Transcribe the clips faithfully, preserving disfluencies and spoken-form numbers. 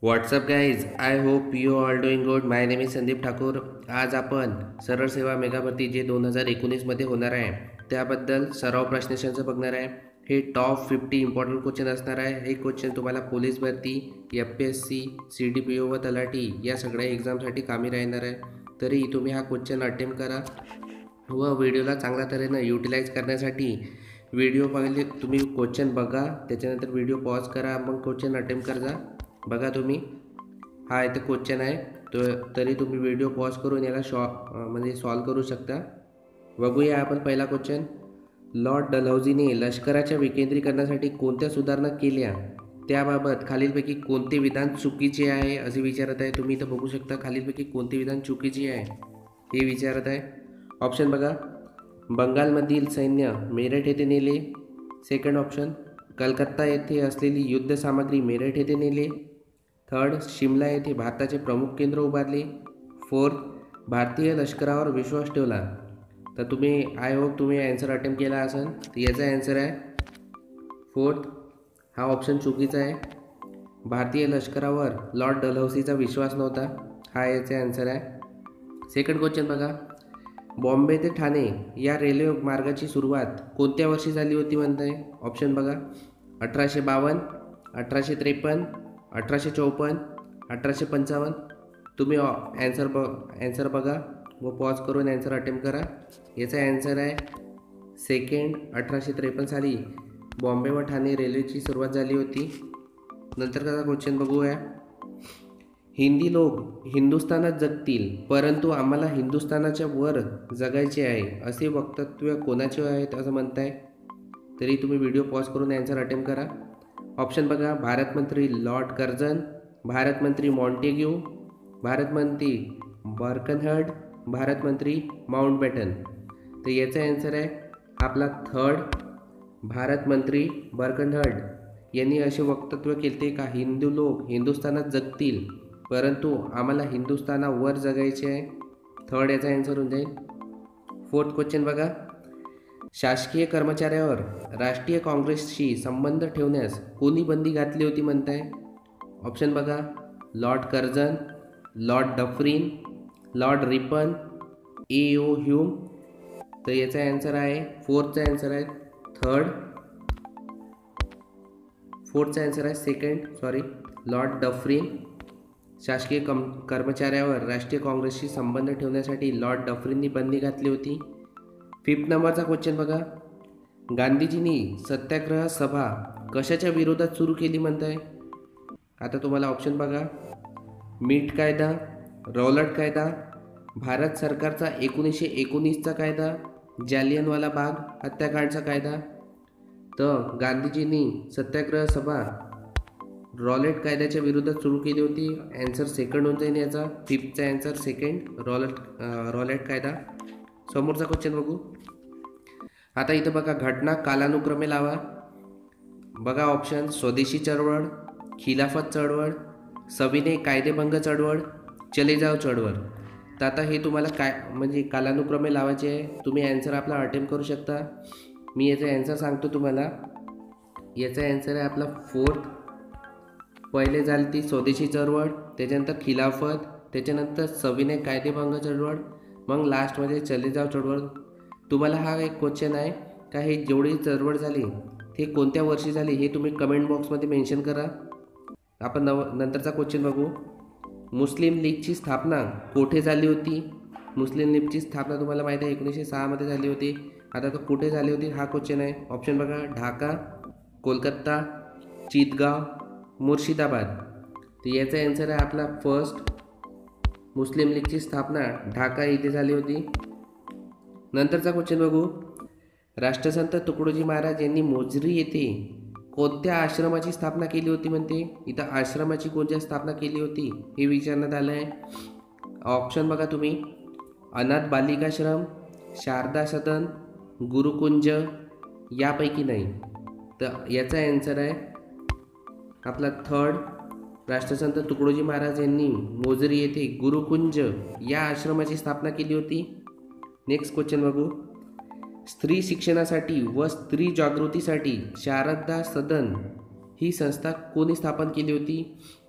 WhatsApp guys, I hope you all doing good. My name is Sandeep Thakur. आज आपण सरळ सेवा मेगा भरती जे दोन हजार एकोणीसमध्ये होणार आहे त्याबद्दल सराव प्रश्नशांचं बघणार आहे. हे टॉप फिफ्टी इम्पॉर्टंट क्वेश्चन असणार आहे. हे क्वेश्चन तुम्हाला पोलीस भरती, F P S C, C D P O व तलाठी या सगळ्या एक्झामसाठी कामी राहणार आहे. तरी तुम्ही हा क्वेश्चन अटेम्प्ट करा व व्हिडिओला चांगल्या तऱ्हेनं युटिलाइज करण्यासाठी व्हिडिओ पहिले तुम्ही क्वेश्चन बघा, त्याच्यानंतर व्हिडिओ पॉज करा, मग क्वेश्चन अटेम्प्ट करा. बघा तुम्ही, हा इथे क्वेश्चन आहे तो, तरी तुम्ही व्हिडिओ पॉज करून याला शॉ म्हणजे सॉल्व करू शकता. बघूया आपण पहिला क्वेश्चन. लॉर्ड डलहौसीने लष्कराच्या विकेंद्रीकरणासाठी कोणत्या सुधारणा केल्या, त्याबाबत खालीलपैकी कोणते विधान चुकीचे आहे असे विचारत आहे. तुम्ही इथं बघू शकता खालीलपैकी कोणते विधान चुकीचे आहे हे विचारत आहे. ऑप्शन बघा. बंगालमधील सैन्य मेरठ येथे नेले. सेकंड ऑप्शन, कलकत्ता येथे असलेली युद्ध सामग्री मेरठ येथे नेले. थर्ड, शिमला येथे भारताचे प्रमुख केंद्र उभारले. फोर्थ, भारतीय लष्करावर विश्वास ठेवला. तर तुम्ही आय होप तुम्ही ॲन्सर अटेम्प्ट केला असेल. तर याचा ॲन्सर आहे फोर्थ. हा ऑप्शन चुकीचा आहे. भारतीय लष्करावर लॉर्ड डलहौसीचा विश्वास नव्हता, हा याचा ॲन्सर आहे. सेकंड क्वेश्चन बघा. बॉम्बे ते ठाणे या रेल्वे मार्गाची सुरुवात कोणत्या वर्षी झाली होती म्हणत आहे. ऑप्शन बघा. अठराशे बावन्न, अठराशे त्रेपन्न, अठराशे चौपन्न, अठराशे पंचावन्न. तुम्ही ॲन्सर ब ॲन्सर बघा व पॉज करून ॲन्सर अटेम्प्ट करा. याचा ॲन्सर आहे सेकंड. अठराशे त्रेपन्न साली बॉम्बे व ठाणे रेल्वेची सुरुवात झाली होती. नंतर कसा क्वेश्चन बघूया. हिंदी लोक हिंदुस्थानात जगतील, परंतु आम्हाला हिंदुस्थानाच्या वर जगायचे आहे, असे वक्तव्य कोणाचे आहेत असं म्हणताय. तरी तुम्ही व्हिडिओ पॉज करून ॲन्सर अटेम्प्ट करा. ऑप्शन बघा. भारत मंत्री लॉर्ड कर्झन, भारत मंत्री मॉन्टेग्यू, भारत मंत्री बर्कनहर्ड, भारत मंत्री माउंटबॅटन. तर याचा ॲन्सर आहे आपला थर्ड. भारत मंत्री बर्कनहर्ड यांनी असे वक्तव्य केले का हिंदू लोक हिंदुस्थानात जगतील, परंतु आम्हाला हिंदुस्थानावर जगायचे आहे. थर्ड याचा ॲन्सर होऊन जाईल. फोर्थ क्वेश्चन बघा. शासकीय कर्मचाऱ्यावर राष्ट्रीय काँग्रेसशी संबंध ठेवण्यास कोणी बंदी घातली होती म्हणताय. ऑप्शन बघा. Lord Curzon, lord Dufferin, lord Ripon, A O Hume. तर याचा ॲन्सर आहे फोर्थचा ॲन्सर आहे थर्ड. फोर्थचा ॲन्सर आहे सेकंड सॉरी लॉर्ड डफरीन. शासकीय कम कर्मचाऱ्यावर राष्ट्रीय काँग्रेसशी संबंध ठेवण्यासाठी लॉर्ड डफरींनी बंदी घातली होती. फिफ्थ नंबरचा क्वेश्चन बघा. गांधीजींनी सत्याग्रह सभा कशाच्या विरोधात सुरू केली म्हणताय. आता तुम्हाला ऑप्शन बघा. मीठ कायदा, रौलट कायदा, भारत सरकारचा एकोणीसशे एकोणीसचा कायदा, जालियनवाला बाग हत्याकांडचा कायदा. तर गांधीजींनी सत्याग्रह सभा रॉलेट कायद्याच्या विरोधात सुरू केली होती. ॲन्सर सेकंड होऊन जाईल याचा. फिफ्थचा ॲन्सर सेकंड रॉलेट रॉलेट कायदा. समोरचा क्वेश्चन बघू. आता इथं बघा घटना कालानुक्रमे लावा. बघा ऑप्शन. स्वदेशी चळवळ, खिलाफत चळवळ, सविनय कायदेभंग चळवळ, चले जाव चळवळ. तर आता हे तुम्हाला काय म्हणजे कालानुक्रमे लावायचे आहे. तुम्ही ॲन्सर आपला अटेम्प्ट करू शकता. मी याचा ॲन्सर सांगतो तुम्हाला. याचा ॲन्सर आहे आपला फोर्थ. पहिले झाली ती स्वदेशी चळवळ, त्याच्यानंतर खिलाफत, त्याच्यानंतर सविनय कायदेभंग चळवळ, मग लास्टमध्ये चले जाव चळवळ. तुम्हाला हा एक क्वेश्चन आहे का हे जेवढी चळवळ झाली ते कोणत्या वर्षी झाली हे तुम्ही कमेंट बॉक्समध्ये मेन्शन करा. आपण नव नंतरचा क्वेश्चन बघू. मुस्लिम लीगची स्थापना कोठे झाली होती. मुस्लिम लीगची स्थापना तुम्हाला माहिती आहे एकोणीसशे सहामध्ये झाली होती. आता तो कुठे झाली होती हा क्वेश्चन आहे. ऑप्शन बघा. ढाका, कोलकाता, चितगाव, मुर्शिदाबाद. तर याचा ॲन्सर आहे आपला फर्स्ट. मुस्लिम लीगची स्थापना ढाका येथे झाली होती. नंतरचा क्वेश्चन बघू. राष्ट्रसंत तुकडोजी महाराज यांनी मोजरी येथे कोणत्या आश्रमाची स्थापना केली होती म्हणते. इथं आश्रमाची कोणत्या स्थापना केली होती हे विचारण्यात आलं आहे. ऑप्शन बघा तुम्ही. अनाथ बालिकाश्रम, शारदा सदन, गुरुकुंज यापैकी नाही. तर याचा ॲन्सर आहे आपला थर्ड. राष्ट्रसंत तुकडोजी महाराज यांनी मोजरी येथे गुरुकुंज या आश्रमाची स्थापना केली होती. नेक्स्ट क्वेश्चन बघू. स्त्री शिक्षणासाठी व स्त्री जागृतीसाठी शारदा सदन ही संस्था कोणी स्थापन केली होती.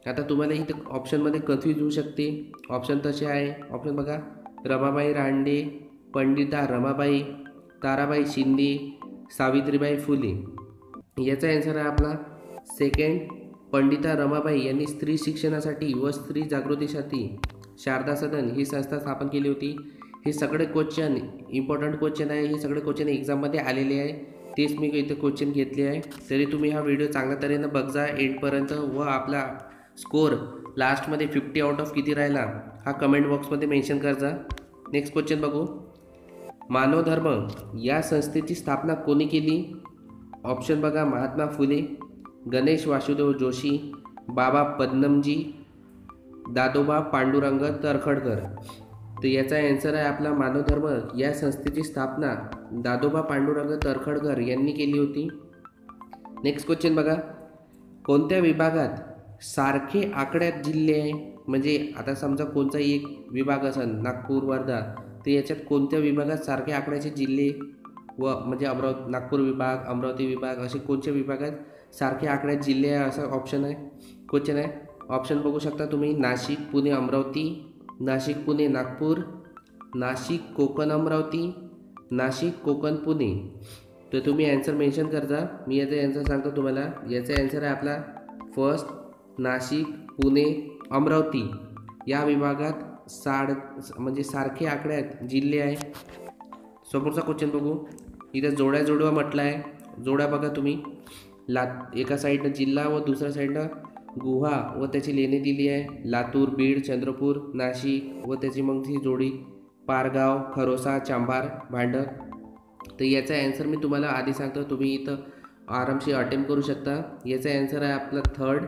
आता तुम्हाला इथं ऑप्शनमध्ये कन्फ्यूज होऊ शकते. ऑप्शन तसे आहे. ऑप्शन बघा, रमाबाई रानडे, पंडिता रमाबाई, ताराबाई शिंदे, सावित्रीबाई फुले. याचा आन्सर आहे आपला सेकंड, पंडिता रमाबाई यांनी स्त्री शिक्षणासाठी व स्त्री जागृतीसाठी शारदा सदन ही संस्था स्थापन केली होती. हे सगळे क्वेश्चन इम्पॉर्टंट क्वेश्चन आहे. हे सगळे क्वेश्चन एक्झाममध्ये आलेले आहे. तेच मी इथे क्वेश्चन घेतले आहे. तरी तुम्ही हा व्हिडिओ चांगल्या तऱ्हेनं बघजा एंडपर्यंत व आपला स्कोर लास्टमध्ये फिफ्टी आउट ऑफ किती राहिला हा कमेंट बॉक्समध्ये मेन्शन करजा. नेक्स्ट क्वेश्चन बघू. मानवधर्म या संस्थेची स्थापना कोणी केली? ऑप्शन बघा, महात्मा फुले, गणेश वासुदेव जोशी, बाबा पद्मनजी, दादोबा पांडुरंग तरखडकर. तर याचा आन्सर आहे आपला मानवधर्म या संस्थेची स्थापना दादोबा पांडुरंग तरखडकर यांनी केली होती. नेक्स्ट क्वेश्चन बघा. कोणत्या विभागात सारखे आकड्यात जिल्हे आहे? म्हणजे आता समजा कोणताही एक विभाग असेल, नागपूर, वर्धा, तर याच्यात कोणत्या विभागात सारखे आकड्याचे जिल्हे व म्हणजे अमरावती, नागपूर विभाग, अमरावती विभाग, असे कोणत्या विभागात सारखे आकड्यात जिल्हे आहे असं ऑप्शन आहे, क्वेश्चन आहे. ऑप्शन बघू शकता तुम्ही. नाशिक, पुणे, अमरावती, नाशिक, पुणे, नागपूर, नाशिक, कोकण, अमरावती, नाशिक, कोकण, पुणे. तर तुम्ही आन्सर मेन्शन करजा. मी याचा आन्सर सांगतो तुम्हाला. याचा आन्सर आहे आपला फर्स्ट, नाशिक, पुणे, अमरावती या विभागात साड म्हणजे सारखे आकड्यात जिल्हे आहे. समोरचा क्वेश्चन बघू. इथं जोड्या जोडवा म्हटलं आहे. जोड्या बघा तुम्ही. ला एका साईडनं जिल्हा व दुसऱ्या साईडनं गुहा व त्याची लेणी दिली आहे. लातूर, बीड, चंद्रपूर, नाशिक व त्याची मग ती जोडी पारगाव, खरोसा, चांभार, भांडर. तर याचा आन्सर मी तुम्हाला आधी सांगतो, तुम्ही इथं आरामशी अटेम्प्ट करू शकता. याचा आन्सर आहे आपला थर्ड.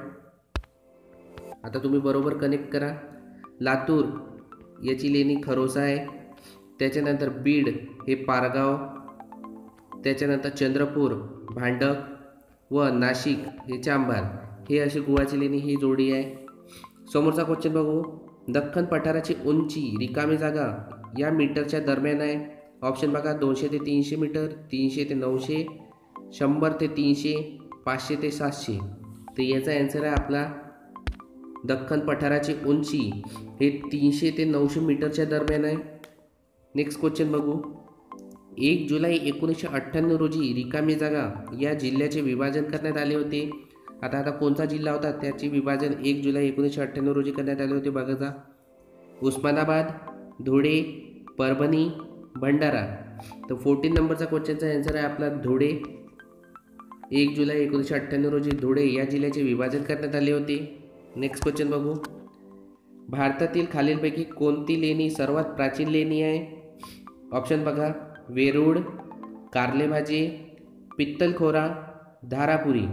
आता तुम्ही बरोबर कनेक्ट करा. लातूर याची लेणी खरोसा आहे, त्याच्यानंतर बीड हे पारगाव, त्याच्यानंतर चंद्रपूर भांडक व नाशिक हे चांभार, हे अशी गुहाची लेणी ही जोडी आहे. समोरचा क्वेश्चन बघू. दख्खन पठाराची उंची रिकामी जागा या मीटरच्या दरम्यान आहे. ऑप्शन बघा, दोनशे ते तीनशे मीटर, तीनशे ते नऊशे, शंभर ते तीनशे, पाचशे ते सातशे. तर याचा आन्सर आहे आपला दख्खन पठाराची उंची हे तीनशे ते नऊशे मीटरच्या दरम्यान आहे. नेक्स्ट क्वेश्चन बघू. एक जुलै एकोणीसशे अठ्ठ्याण्णव रोजी रिकामी जागा या जिल्ह्याचे विभाजन करण्यात आले होते. आता आता कोणता जिल्हा होता त्याचे विभाजन एक जुलै एकोणीसशे अठ्ठ्याण्णव रोजी करण्यात आले होते बघा. उस्मानाबाद, धुळे, परभणी, भंडारा. तर फोर्टीन नंबरचा क्वेश्चनचा आन्सर आहे आपला धुळे. एक जुलै एकोणीसशे अठ्ठ्याण्णव रोजी धुळे या जिल्ह्याचे विभाजन करण्यात आले होते. नेक्स्ट क्वेश्चन बघू. भारतातील खालीलपैकी कोणती लेणी सर्वात प्राचीन लेणी आहे? ऑप्शन बघा, वेरूळ, कारलेभाजे, पित्तलखोरा, धारापुरी.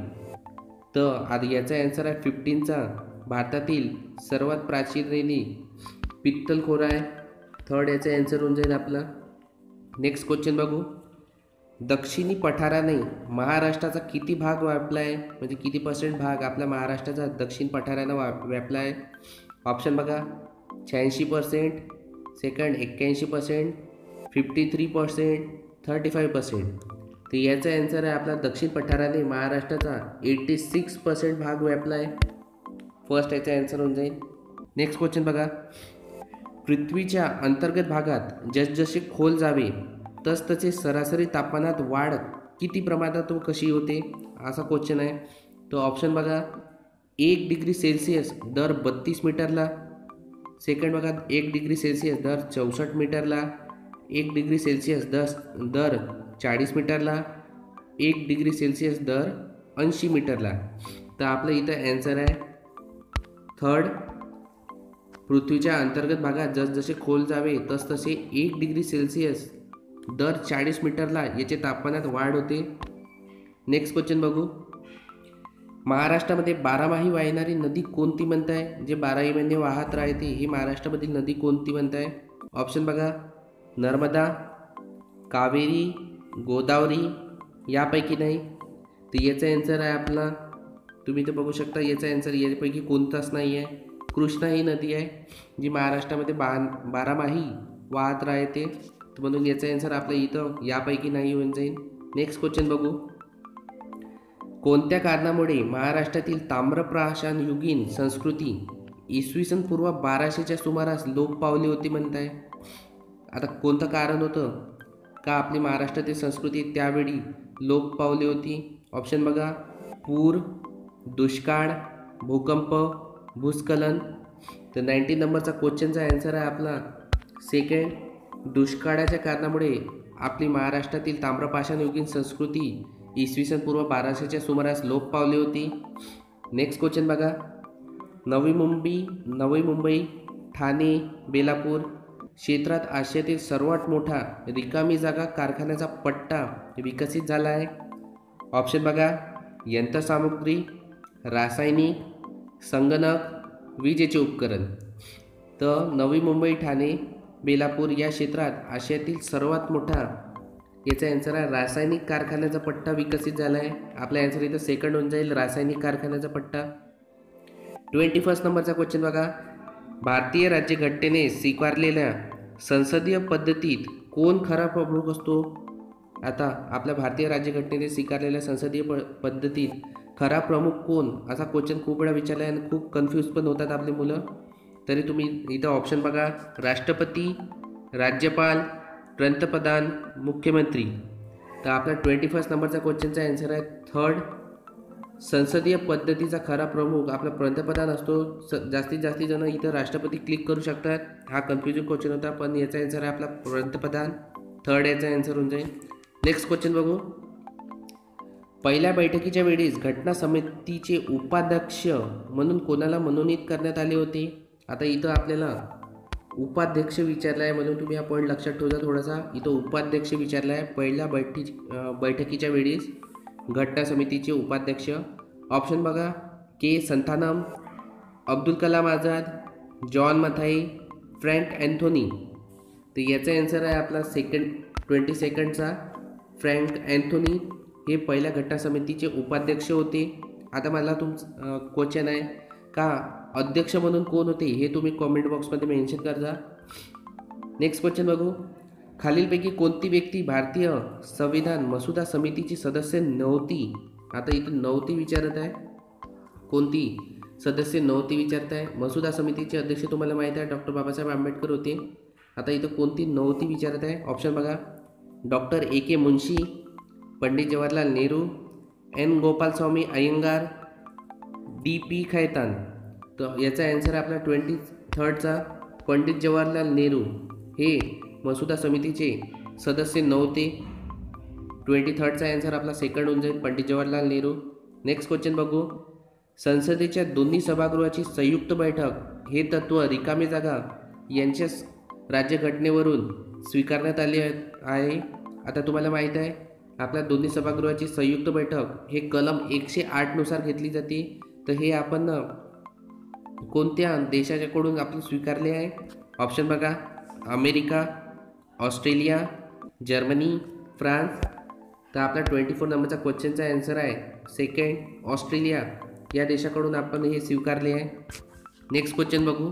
तर आधी याचा आन्सर आहे फिफ्टीनचा. भारतातील सर्वात प्राचीन लेणी पित्तलखोरा आहे. थर्ड याचा आन्सर होऊन जाईल आपला. नेक्स्ट क्वेश्चन बघू. दक्षिणी पठाराने महाराष्ट्राचा किती भाग व्यापला आहे? म्हणजे किती पर्सेंट भाग आपल्या महाराष्ट्राचा दक्षिण पठारानं वा व्यापला आहे? ऑप्शन बघा, शहाऐंशी पर्सेंट, सेकंड एक्क्याऐंशी percent, fifty three percent, thirty five percent. तर याचा आन्सर आहे आपला दक्षिण पठाराने महाराष्ट्राचा एटी सिक्स पर्सेंट भाग व्यापला आहे. फर्स्ट याचा आन्सर होऊन जाईल. नेक्स्ट क्वेश्चन बघा. पृथ्वीच्या अंतर्गत भागात जसजसे खोल जावे तसतसे सरासरी तापमानात वाढ किती प्रमाणात व कशी होते असा क्वेश्चन आहे. तो ऑप्शन बघा, एक डिग्री सेल्सिअस दर बत्तीस मीटरला, सेकंड बघा एक डिग्री सेल्सिअस दर चौसष्ट मीटरला, एक डिग्री सेल्सिअस दस दर चाळीस मीटरला, एक डिग्री सेल्सिअस दर ऐंशी मीटरला. तर आपलं इथं आन्सर आहे थर्ड. पृथ्वीच्या अंतर्गत भागात जसजसे खोल जावे तसतसे एक डिग्री सेल्सिअस दर चाळीस मीटरला याचे तापमानात वाढ होते. नेक्स्ट क्वेश्चन बघू. महाराष्ट्रामध्ये बारामाही वाहणारी नदी कोणती म्हणताय? जे बाराही महिने वाहत राहते ही महाराष्ट्रामधील नदी कोणती म्हणताय? ऑप्शन बघा, नर्मदा, कावेरी, गोदावरी, यापैकी नाही. तर याचा आन्सर आहे आपला, तुम्ही तर बघू शकता याचा आन्सर यापैकी कोणताच नाही आहे. कृष्णा ही नदी आहे जी महाराष्ट्रामध्ये बा बारामाही वाहत राहते, म्हणून याचा आन्सर आपल्या इथं यापैकी नाही होऊन जाईल. नेक्स्ट क्वेश्चन बघू. कोणत्या कारणामुळे महाराष्ट्रातील ताम्रपाषाणयुगीन संस्कृती इसवी सन पूर्व बाराशेच्या सुमारास लोप पावली होती म्हणताय? आता कोणतं कारण होतं का आपली महाराष्ट्रातील संस्कृती त्यावेळी लोप पावली होती? ऑप्शन बघा, पूर, दुष्काळ, भूकंप, भूस्खलन. तर नाईन्टीन नंबरचा क्वेश्चनचा आन्सर आहे आपला सेकंड, दुष्काळाच्या कारणामुळे आपली महाराष्ट्रातील ताम्रपाषाणयुगीन संस्कृती इसवी सन पूर्व बाराशेच्या सुमारास लोप पावली होती. नेक्स्ट क्वेश्चन बघा, नवी मुंबई नवी मुंबई ठाणे बेलापूर क्षेत्रात आशियातील सर्वात मोठा रिकामी जागा कारखान्याचा पट्टा विकसित झाला आहे. ऑप्शन बघा, यंत्रसामुग्री, रासायनिक, संगणक, विजेचे उपकरण. तर नवी मुंबई ठाणे बेलापूर या क्षेत्रात आशियातील सर्वात मोठा, याचा आन्सर आहे रासायनिक कारखान्याचा पट्टा विकसित झाला आहे. आपला आन्सर इथं सेकंड होऊन जाईल, रासायनिक कारखान्याचा पट्टा. ट्वेंटी फर्स्ट नंबरचा क्वेश्चन बघा, भारतीय राज्यघटनेने स्वीकारलेल्या संसदीय पद्धतीत कोण खरा प्रमुख असतो? आता आपल्या भारतीय राज्यघटनेने स्वीकारलेल्या संसदीय प पद्धतीत खरा प्रमुख कोण, असा क्वेश्चन खूप वेळा विचारला आहे आणि खूप कन्फ्यूज पण होतात आपली मुलं. तरी तुम्ही इथं ऑप्शन बघा, राष्ट्रपती, राज्यपाल, पंतप्रधान, मुख्यमंत्री. तर आपला ट्वेंटी फर्स्ट नंबरचा क्वेश्चनचा आन्सर आहे थर्ड, संसदीय पद्धतीचा खरा प्रमुख आपला पंतप्रधान असतो. स जास्तीत जास्ती जण इथं राष्ट्रपती क्लिक करू शकतात. हा कन्फ्युजिंग क्वेश्चन होता, पण याचा आन्सर आहे आपला पंतप्रधान. थर्ड याचा आन्सर होऊन जाईल. नेक्स्ट क्वेश्चन बघू, पहिल्या बैठकीच्या वेळेस घटना समितीचे उपाध्यक्ष म्हणून कोणाला मनोनीत करण्यात आले होते? आता इथं आपल्याला उपाध्यक्ष विचारला आहे, म्हणून तुम्ही हा पॉईंट लक्षात ठेवता थोडासा. इथं उपाध्यक्ष विचारला आहे, पहिल्या बैठी बैठकीच्या वेळेस घटना समितीचे उपाध्यक्ष. ऑप्शन बघा, K Santhanam, Abdul Kalam Azad, John Mathai, Frank Anthony. तर याचा आन्सर आहे आपला सेकंड ट्वेंटी सेकंडचा फ्रँक अँथोनी. हे पहिल्या घटना समितीचे उपाध्यक्ष होते. आता मला तुमचं क्वेश्चन आहे का अध्यक्ष म्हणून कोण होते हे तुम्ही कॉमेंट बॉक्समध्ये मेन्शन करा. नेक्स्ट क्वेश्चन बघू, खालीलपैकी कोणती व्यक्ती भारतीय संविधान मसुदा समितीची सदस्य नव्हती? आता इथं नव्हती विचारत आहे, कोणती सदस्य नव्हती विचारत आहे. मसुदा समितीचे अध्यक्ष तुम्हाला माहीत आहे डॉक्टर बाबासाहेब आंबेडकर होते. आता इथं कोणती नव्हती विचारत आहे. ऑप्शन बघा, doctor A K Munshi, Pandit Jawaharlal Nehru, N Gopalaswami Ayyangar, D P Khaitan. तर याचा आन्सर आपला ट्वेंटी थर्डचा पंडित जवाहरलाल नेहरू हे मसुदा समितीचे सदस्य नव्हते. ट्वेंटी थर्डचा आन्सर आपला सेकंड होऊन जाईल, पंडित जवाहरलाल नेहरू. नेक्स्ट क्वेश्चन बघू, संसदेच्या दोन्ही सभागृहाची संयुक्त बैठक हे तत्त्व रिकामी जागा यांच्या राज्यघटनेवरून स्वीकारण्यात आले आहे. आता तुम्हाला माहीत आहे आपल्या दोन्ही सभागृहाची संयुक्त बैठक हे कलम एकशे आठनुसार घेतली जाते. तर हे आपण कोणत्या देशाच्याकडून आपण स्वीकारले आहे? ऑप्शन बघा, अमेरिका, ऑस्ट्रेलिया, जर्मनी, फ्रान्स. तर आपला ट्वेंटी फोर नंबरचा क्वेश्चनचा आन्सर आहे सेकंड, ऑस्ट्रेलिया या देशाकडून आपण हे स्वीकारले आहे. नेक्स्ट क्वेश्चन बघू,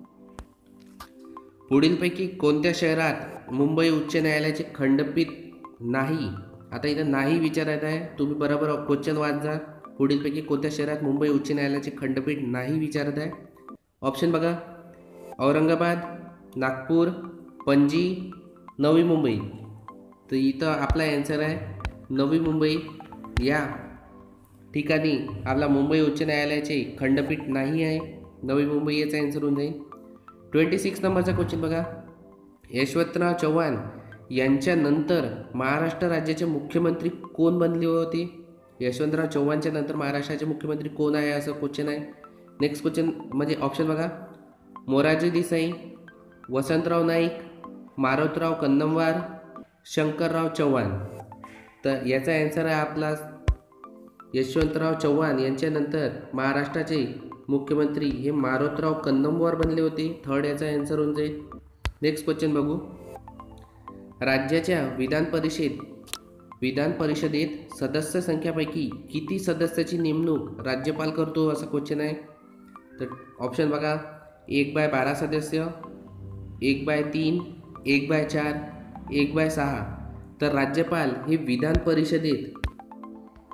पुढीलपैकी कोणत्या शहरात मुंबई उच्च न्यायालयाचे खंडपीठ नाही? आता इथं नाही विचारत आहे, तुम्ही बरोबर क्वेश्चन वाचा. पुढीलपैकी कोणत्या शहरात मुंबई उच्च न्यायालयाचे खंडपीठ नाही विचारत आहे. ऑप्शन बघा, औरंगाबाद, नागपूर, पणजी, नवी मुंबई. तर इथं आपला आन्सर आहे नवी मुंबई. या ठिकाणी आपला मुंबई उच्च न्यायालयाचे खंडपीठ नाही आहे. नवी मुंबई याचा आन्सर होऊन जाईल. ट्वेंटी सिक्स नंबरचा क्वेश्चन बघा, यशवंतराव चव्हाण यांच्यानंतर महाराष्ट्र राज्याचे मुख्यमंत्री कोण बनले होते? यशवंतराव चव्हाणच्या नंतर महाराष्ट्राचे मुख्यमंत्री कोण आहे असं क्वेश्चन आहे. नेक्स्ट क्वेश्चन म्हणजे ऑप्शन बघा, मोरारजी देसाई, वसंतराव नाईक, मारोतराव कन्नमवार, शंकरराव चव्हाण. तर याचा आन्सर आहे आपला यशवंतराव चव्हाण यांच्यानंतर महाराष्ट्राचे मुख्यमंत्री हे मारोतराव कन्नमवार बनले होते. थर्ड याचा आन्सर होऊन जाईल. नेक्स्ट क्वेश्चन बघू, राज्याच्या विधान परिषद विधान परिषदेत सदस्य संख्यापैकी किती सदस्याची नेमणूक राज्यपाल करतो असा क्वेश्चन आहे. तर ऑप्शन बघा, एक बाय बारा सदस्य, एक बाय तीन, एक बाय चार, एक बाय सहा. तर राज्यपाल हे विधान परिषदेत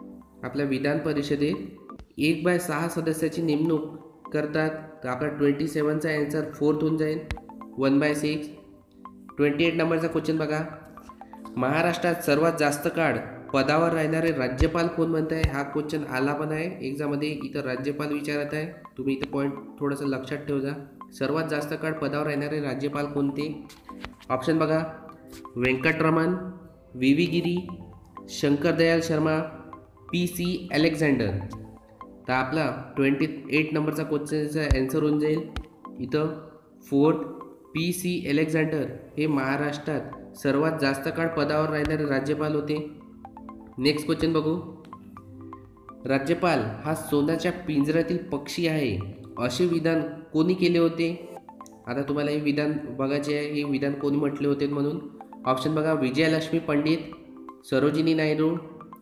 आपल्या विधान परिषदेत एक बाय सहा सदस्याची नेमणूक करतात. तर आपला ट्वेंटी सेवनचा ॲन्सर फोर्थ होऊन जाईल, one by six. Twenty eight नंबरचा क्वेश्चन बघा. महाराष्ट्रात सर्वात जास्त काळ पदावर राहणारे राज्यपाल कोण म्हणत आहे? हा क्वेश्चन आला पण आहे एक्झाममध्ये. इथं राज्यपाल विचारत आहे, तुम्ही इथं पॉईंट थोडंसं लक्षात ठेवा. सर्वात जास्त काळ पदावर राहणारे राज्यपाल कोणते? ऑप्शन बघा. Venkataraman, V V Giri, Shankar Dayal Sharma, P C Alexander. तर आपला ट्वेंटी एट नंबरचा क्वेश्चनचा ॲन्सर होऊन जाईल इथं फोर्थ, पी सी अलेक्झांडर हे महाराष्ट्रात सर्वात जास्त काळ पदावर राहणारे राज्यपाल होते. नेक्स्ट क्वेश्चन बघू. राज्यपाल हा सोन्याच्या पिंजऱ्यातील पक्षी आहे असे विधान कोणी केले होते? आता तुम्हाला हे विधान बघायचे आहे, हे विधान कोणी म्हटले होते म्हणून. ऑप्शन बघा. Vijayalakshmi Pandit, Sarojini Naidu,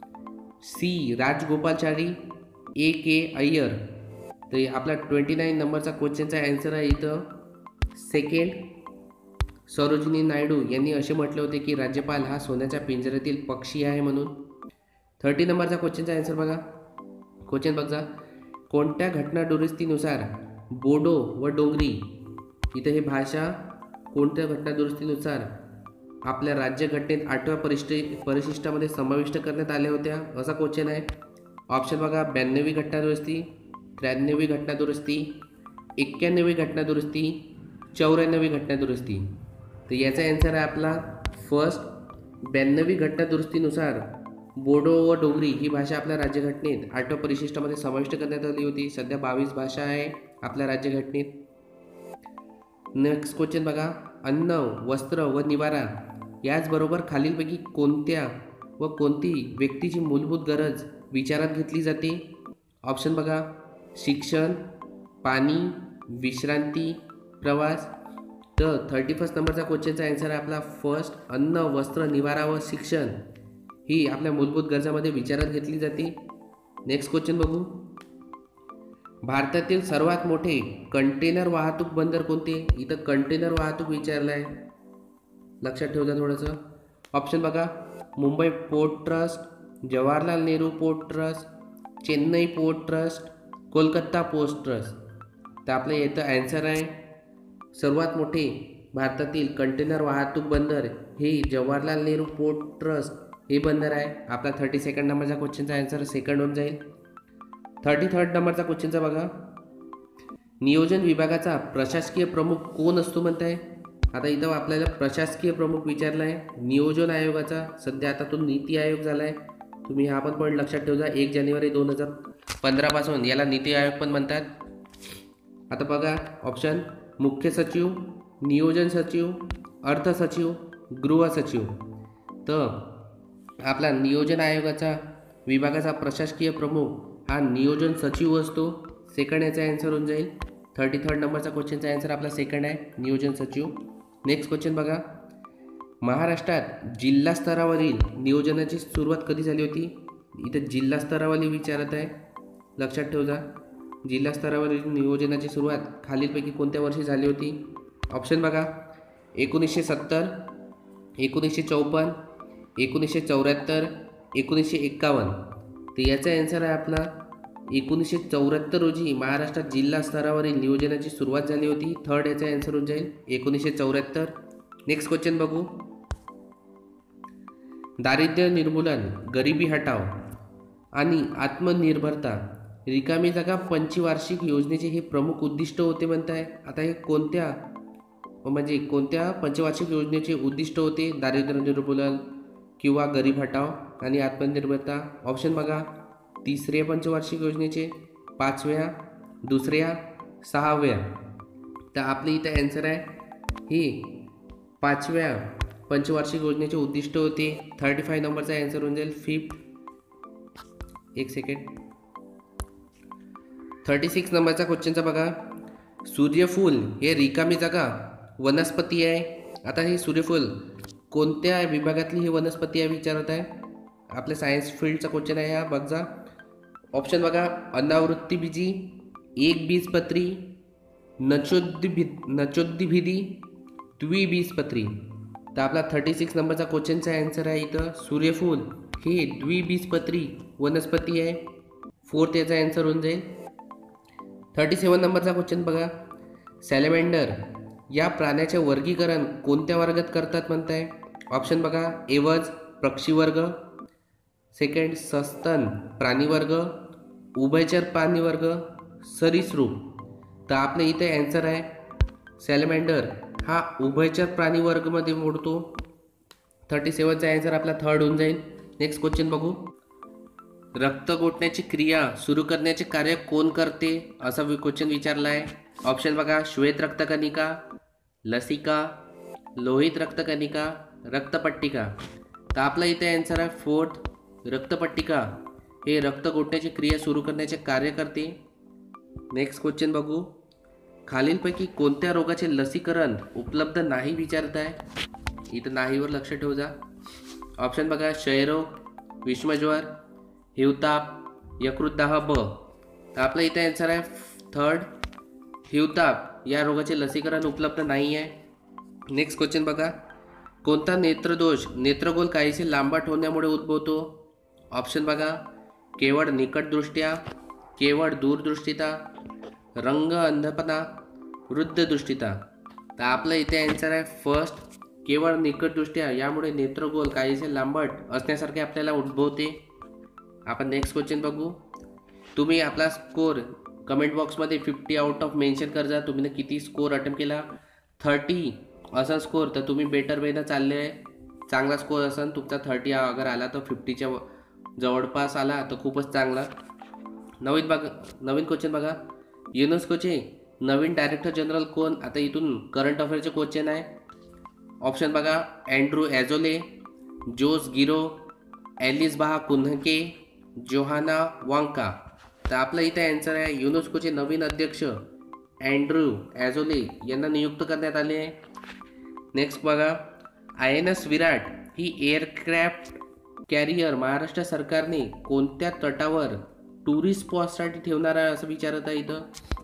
C Rajagopalachari, A K Iyer. तर आपला ट्वेंटी नाईन नंबरचा क्वेश्चनचा ॲन्सर आहे इथं सेकंड, सरोजिनी नायडू यांनी असे म्हटले होते की राज्यपाल हा सोन्याच्या पिंजऱ्यातील पक्षी आहे म्हणून. थर्टी नंबरचा क्वेश्चनचा ॲन्सर बघा. क्वेश्चन बघा. कोणत्या घटना दुरुस्तीनुसार बोडो व डोंगरी, इथं हे भाषा कोणत्या घटना दुरुस्तीनुसार आपल्या राज्यघटनेत आठव्या परिशिष्टे परिशिष्टामध्ये समाविष्ट करण्यात आल्या होत्या? असा क्वेश्चन आहे. ऑप्शन बघा. ब्याण्णवी घटना दुरुस्ती, त्र्याण्णवी घटना दुरुस्ती, एक्क्याण्णवी घटना दुरुस्ती, चौऱ्याण्णवी घटना दुरुस्ती. तर याचा ॲन्सर आहे आपला फर्स्ट, ब्याण्णवी घटना दुरुस्तीनुसार बोडो व डोंगरी ही भाषा आपल्या राज्यघटनेत आठव्या परिशिष्टामध्ये समाविष्ट करण्यात आली होती. सध्या बावीस भाषा आहे आपल्या राज्यघटनेत. नेक्स्ट क्वेश्चन बघा. अन्न, वस्त्र व निवारा याचबरोबर खालीलपैकी कोणत्या व कोणती व्यक्तीची मूलभूत गरज विचारात घेतली जाते? ऑप्शन बघा. शिक्षण, पाणी, विश्रांती, प्रवास. तर थर्टी फर्स्ट नंबरचा क्वेश्चनचा ॲन्सर आहे आपला फर्स्ट, अन्न, वस्त्र, निवारा व शिक्षण ही आपल्या मूलभूत गरजामध्ये विचारात घेतली जाते. नेक्स्ट क्वेश्चन बघू. भारतातील सर्वात मोठे कंटेनर वाहतूक बंदर कोणते? इथं कंटेनर वाहतूक विचारलं आहे, लक्षात ठेवजा थोडंसं. ऑप्शन बघा. Mumbai port trust, Jawaharlal Nehru port trust, Chennai port trust, Kolkata port trust. तर आपलं याचं ॲन्सर आहे सर्वात मोठे भारतातील कंटेनर वाहतूक बंदर हे जवाहरलाल नेहरू पोर्ट ट्रस्ट हे बंदर आहे. आपला थर्टी सेकंड नंबरचा क्वेश्चनचा ॲन्सर सेकंड होऊन जाईल. थर्टी थर्ड नंबरचा क्वेश्चनचा बघा. नियोजन विभागाचा प्रशासकीय प्रमुख कोण असतो म्हणत आहे? आता इथं आपल्याला प्रशासकीय प्रमुख विचारला आहे. नियोजन आयोगाचा सध्या आता तो नीती आयोग झाला आहे. तुम्ही हा पण पॉईंट लक्षात ठेवजा. एक जानेवारी दोन हजार पंधरापासून याला नीती आयोग पण म्हणतात. आता बघा ऑप्शन. मुख्य सचिव, नियोजन सचिव, अर्थ सचिव, गृह सचिव. तर आपला नियोजन आयोगाचा विभागाचा प्रशासकीय प्रमुख हा नियोजन सचिव असतो. सेकंड याचा ॲन्सर होऊन जाईल. थर्टी थर्ड नंबरचा क्वेश्चनचा ॲन्सर आपला सेकंड आहे, नियोजन सचिव. नेक्स्ट क्वेश्चन बघा. महाराष्ट्रात जिल्हा स्तरावरील नियोजनाची सुरुवात कधी झाली होती? इथं जिल्हा स्तरावरील विचारत आहे, लक्षात ठेवजा. जिल्हा स्तरावरील नियोजनाची सुरुवात खालीलपैकी कोणत्या वर्षी झाली होती? ऑप्शन बघा. एकोणीसशे सत्तर, एकोणीसशे चौपन्न, एकोणीसशे चौऱ्याहत्तर, एकोणीसशे एक्कावन्न. तर याचा ॲन्सर आहे आपला एकोणीसशे चौऱ्याहत्तर रोजी महाराष्ट्रात जिल्हा स्तरावरील नियोजनाची सुरुवात झाली होती. थर्ड याचा ॲन्सर होऊन जाईल एकोणीसशे चौऱ्याहत्तर. नेक्स्ट क्वेश्चन बघू. दारिद्र्य निर्मूलन, गरिबी हटाव आणि आत्मनिर्भरता रिकामी जागा पंचवार्षिक योजनेचे हे प्रमुख उद्दिष्ट होते म्हणत आहे. आता हे कोणत्या म्हणजे कोणत्या पंचवार्षिक योजनेचे उद्दिष्ट होते? दारिद्र्य निर्मूलन किंवा गरीब हटाव आणि आत्मनिर्भरता. ऑप्शन बघा. तिसऱ्या पंचवार्षिक योजनेचे, पाचव्या, दुसऱ्या, सहाव्या. तर आपले इथं ॲन्सर आहे हे पाचव्या पंचवार्षिक योजनेचे उद्दिष्ट होते. थर्टी फाय नंबरचा ॲन्सर होऊन जाईल फिफ्थ. एक सेकंड. थर्टी सिक्स नंबरचा क्वेश्चनचा बघा. सूर्यफूल हे रिकामी जागा वनस्पती आहे. आता हे सूर्यफूल कोणत्या विभागातली ही वनस्पती आहे विचारत आहे. आपल्या सायन्स फील्डचा क्वेश्चन आहे हा, बघा. ऑप्शन बघा. अनावृत्तीबीजी, एक बीजपत्री, नचोद्भिदी नचोद्भिदी, द्विबीजपत्री. तर आपला थर्टी सिक्स नंबरचा क्वेश्चनचा ॲन्सर आहे इथं सूर्यफूल हे द्विबीजपत्री वनस्पती आहे. फोर्थ याचा आन्सर होऊन जाईल. थर्टी सेवन नंबरचा क्वेश्चन बघा. सॅलेमेंडर या प्राण्याचे वर्गीकरण कोणत्या वर्गात करतात म्हणताय? ऑप्शन बघा. एवज पक्षीवर्ग, सेकंड सस्तन प्राणीवर्ग, उभयचर प्राणीवर्ग, सरीसृप. तर आपल्या इथे आन्सर आहे सॅलेमेंडर हा उभयचर प्राणीवर्गमध्ये मोडतो. थर्टी सेवनचा आन्सर आपला थर्ड होऊन जाईल. नेक्स्ट क्वेश्चन बघू. रक्त गोठण्याची क्रिया सुरू करण्याचे कार्य कोण करते असा क्वेश्चन विचारला आहे. ऑप्शन बघा. श्वेत रक्तकणिका, लसिका, लोहित रक्तकणिका, रक्तपट्टिका. तर आपला इथे आन्सर आहे फोर्थ रक्तपट्टिका हे रक्त गोठण्याची क्रिया सुरू करण्याचे कार्य करते. नेक्स्ट क्वेश्चन बघू. खालीलपैकी कोणत्या रोगाचे लसीकरण उपलब्ध नाही विचारत आहे? इथं नाहीवर लक्ष ठेवू जा. ऑप्शन बघा. क्षयरोग, विषमज्वर, हिवताप, यकृतदाह ब. तर आपलं इथे आन्सर आहे थर्ड हिवताप या रोगाचे लसीकरण उपलब्ध नाही आहे. नेक्स्ट क्वेश्चन बघा. कोणता नेत्रदोष नेत्रगोल काहीसे लांबट होण्यामुळे उद्भवतो? ऑप्शन बघा. केवळ निकटदृष्ट्या, केवळ दूरदृष्टिता, रंग अंधपणा, वृद्ध दृष्टिता. तर आपलं इथे आन्सर आहे फर्स्ट केवळ निकटदृष्ट्या. यामुळे नेत्रगोल काहीसे लांबट असण्यासारखे आपल्याला उद्भवते. आपण नेक्स्ट क्वेश्चन बघू. तुम्ही आपला स्कोर कमेंट बॉक्समध्ये फिफ्टी आउट ऑफ मेन्शन कर जा. तुम्ही किती स्कोर अटेम्प्ट केला? थर्टी असा स्कोर तर तुम्ही बेटर वेनं चालले आहे. चांगला स्कोर असेल तुमचा थर्टी अगर आला तर फिफ्टीच्या जवळपास आला तर खूपच चांगला. नवीन बघा नवीन क्वेश्चन बघा. युनेस्कोचे नवीन डायरेक्टर जनरल कोण? आता इथून करंट अफेअरचे क्वेश्चन आहे. ऑप्शन बघा. Andrew Azoulay, Jose Giro, Alice Bah Kuhnke, जोहाना वांका. तर आपलं इथे आन्सर आहे युनेस्कोचे नवीन अध्यक्ष अँड्रू ॲझोले यांना नियुक्त करण्यात आले आहे. नेक्स्ट बघा. आय एन एस विराट ही एअरक्राफ्ट कॅरियर महाराष्ट्र सरकारने कोणत्या तटावर टुरिस्ट स्पॉटसाठी ठेवणार आहे असं विचारत आहे इथं.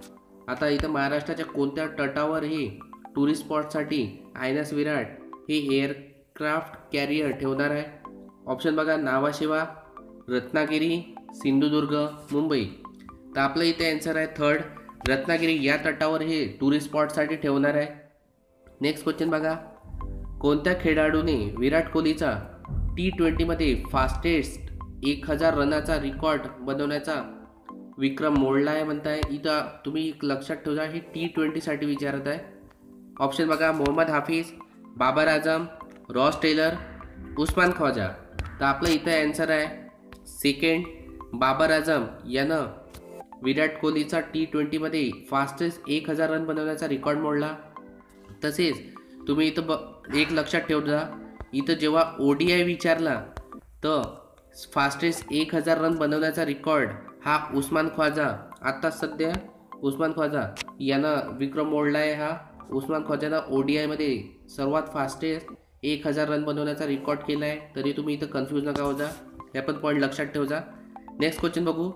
आता इथं महाराष्ट्राच्या कोणत्या तटावर हे टुरिस्ट स्पॉटसाठी आय एन एस विराट हे एअरक्राफ्ट कॅरियर ठेवणार आहे? ऑप्शन बघा. नावाशेवा, रत्नागिरी, सिंधुदुर्ग, मुंबई. तर आपलं इथे आन्सर आहे थर्ड रत्नागिरी या तटावर हे टुरिस्ट स्पॉटसाठी ठेवणार आहे. नेक्स्ट क्वेश्चन बघा. कोणत्या खेळाडूने विराट कोहलीचा टी ट्वेंटीमध्ये फास्टेस्ट एक हजार रनाचा रेकॉर्ड बनवण्याचा विक्रम मोडला आहे म्हणताय? इथं तुम्ही लक्षात ठेवा हे टी ट्वेंटीसाठी विचारत आहे. ऑप्शन बघा. Mohammad Hafeez, Babar Azam, Ross Taylor, Usman Khawaja. तर आपलं इथं आन्सर आहे सेकंड बाबर आझम यानं विराट कोहलीचा टी ट्वेंटीमध्ये फास्टेस्ट एक हजार रन बनवण्याचा रेकॉर्ड मोडला. तसेच तुम्ही इथं ब एक लक्षात ठेवजा इथं जेव्हा ओ डी आय विचारला तर फास्टेस्ट एक हजार रन बनवण्याचा रेकॉर्ड हा उस्मान ख्वाजा आत्ता सध्या उस्मान ख्वाजा यानं विक्रम मोडला आहे. हा उस्मान ख्वाजानं ओ डी आयमध्ये सर्वात फास्टेस्ट एक हजार रन बनवण्याचा रेकॉर्ड केला आहे. तरी तुम्ही इथं कन्फ्यूज नका हो जा. हे पण पॉईंट लक्षात ठेवजा. नेक्स्ट क्वेश्चन बघू.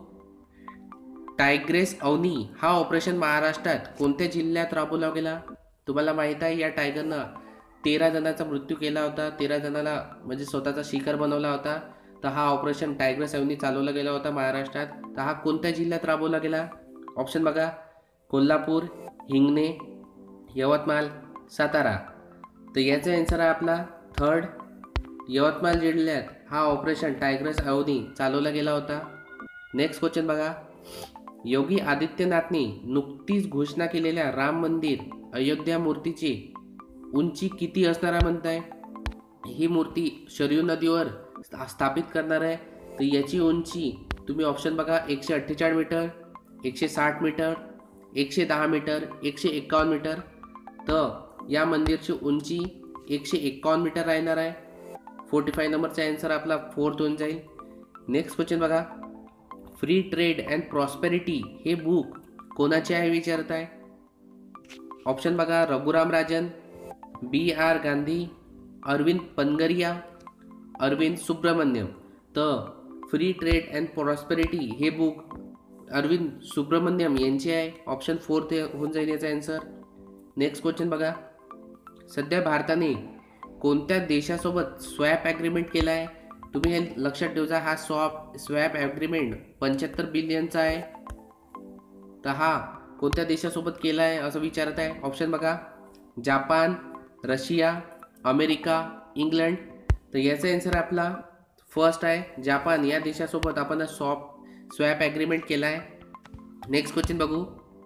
टायग्रेस अवनी हा ऑपरेशन महाराष्ट्रात कोणत्या जिल्ह्यात राबवला गेला? तुम्हाला माहीत आहे या टायगरनं तेरा जणांचा मृत्यू केला होता. तेरा जणांना म्हणजे स्वतःचा शिकार बनवला होता. तर हा ऑपरेशन टायग्रेस अवनी चालवला गेला होता महाराष्ट्रात. तर हा कोणत्या जिल्ह्यात राबवला गेला? ऑप्शन बघा. कोल्हापूर, हिंगणे, यवतमाळ, सातारा. तर याचा आन्सर आहे आपला थर्ड यवतमाळ जिल्ह्यात हा ऑपरेशन टायग्रेस अवनी चालवला गेला होता. नेक्स्ट क्वेश्चन बघा. योगी आदित्यनाथने नुकतीच घोषणा केलेल्या राम मंदिर अयोध्या मूर्तीची उंची किती असणार आहे म्हणताय? ही मूर्ती शरयू नदीवर स्थापित करणार आहे. तर याची उंची तुम्ही ऑप्शन बघा. एकशे अठ्ठेचाळीस मीटर, एकशे साठ मीटर, एकशे दहा मीटर, एकशे एकावन्न मीटर. तर या मंदिरची उंची एकशे एकावन्न मीटर राहणार आहे. फोर्टी फाय नंबरचा आन्सर आपला फोर्थ होऊन जाईल. नेक्स्ट क्वेश्चन बघा. फ्री ट्रेड अँड प्रॉस्पेरिटी हे बुक कोणाचे आहे विचारत आहे? ऑप्शन बघा. Raghuram Rajan, B R Gandhi, Arvind Panagariya, Arvind Subramanian. तर फ्री ट्रेड अँड प्रॉस्पेरिटी हे बुक अरविंद सुब्रमण्यम यांचे आहे. ऑप्शन फोर्थ होऊन जाईल याचा आन्सर. नेक्स्ट क्वेश्चन बघा. सध्या भारताने कोणत्या देशासोबत स्वॅप ॲग्रीमेंट केला आहे? तुम्ही हे लक्षात ठेवा, हा स्वॅप स्वॅप ॲग्रीमेंट पंच्याहत्तर बिलियनचा आहे. तर हा कोणत्या देशासोबत केला आहे असं विचारत आहे. ऑप्शन बघा, जापान, रशिया, अमेरिका, इंग्लंड. तर याचा आन्सर आपला फर्स्ट आहे, जापान या देशासोबत आपण स्वॅप स्वॅप ॲग्रीमेंट केला आहे. नेक्स्ट क्वेश्चन बघू.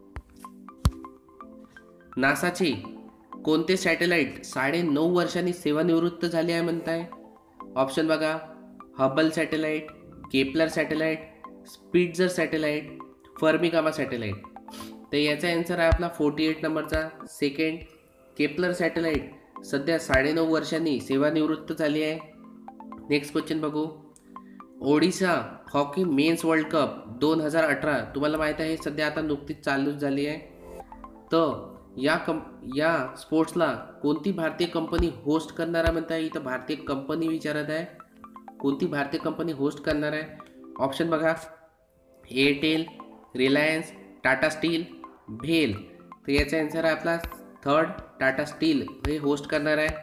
नासाचे कोणते सॅटेलाइट साडे नऊ वर्षांनी सेवानिवृत्त झाले आहे म्हणताय. ऑप्शन बघा, Hubble satellite, Kepler satellite, Spitzer satellite, Fermi gamma satellite. तर याचा आन्सर आहे आपला फोर्टी एट नंबरचा सेकंड, केपलर सॅटेलाइट सध्या साडेनऊ वर्षांनी सेवानिवृत्त झाली आहे. नेक्स्ट क्वेश्चन बघू. Odisha hockey men's world cup दोन हजार अठरा तुम्हाला माहीत आहे सध्या आता नुकतीच चालू झाली आहे. तर या कं या स्पोर्ट्सला कोणती भारतीय कंपनी होस्ट करणार आहे म्हणता येईल. इथं भारतीय कंपनी विचारत आहे, कोणती भारतीय कंपनी होस्ट करणार आहे. ऑप्शन बघा, एअरटेल, रिलायन्स, टाटा स्टील, भेल. तर याचा आन्सर आहे आपला थर्ड, टाटा स्टील हे होस्ट करणार आहे.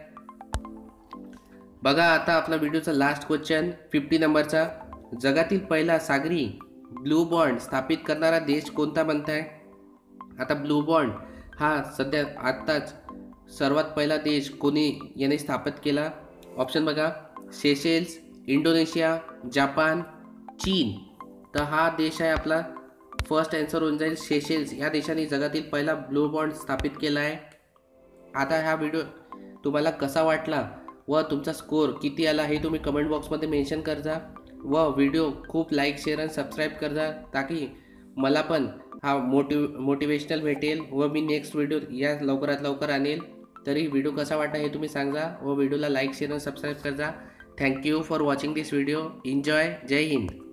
बघा आता आपला व्हिडिओचा लास्ट क्वेश्चन फिफ्टी नंबरचा. जगातील पहिला सागरी ब्लू बॉन्ड स्थापित करणारा देश कोणता म्हणताय. आता ब्लू बॉन्ड हा सध्या आत्ताच सर्वात पहिला देश कोणी याने स्थापित केला. ऑप्शन बघा, सेशेल्स, इंडोनेशिया, जापान, चीन. तर हा देश आहे आपला फर्स्ट आन्सर होऊन जाईल सेशेल्स. या देशाने जगातील पहिला ब्लू बॉन्ड स्थापित केला आहे. आता हा व्हिडिओ तुम्हाला कसा वाटला व तुमचा स्कोर किती आला हे तुम्ही कमेंट बॉक्समध्ये मेन्शन करजा. व व्हिडिओ खूप लाईक, शेअर आणि सबस्क्राईब करजा, ताकी मला पण हा मोटिव मोटिवेशनल भेटेल व मी नेक्स्ट व्हिडिओ या लवकरात लवकर आणेल. तरी व्हिडिओ कसा वाटला हे तुम्ही सांगा व व्हिडिओला लाईक, शेअर आणि सबस्क्राईब करजा. Thank you for watching this video. Enjoy. Jai Hind.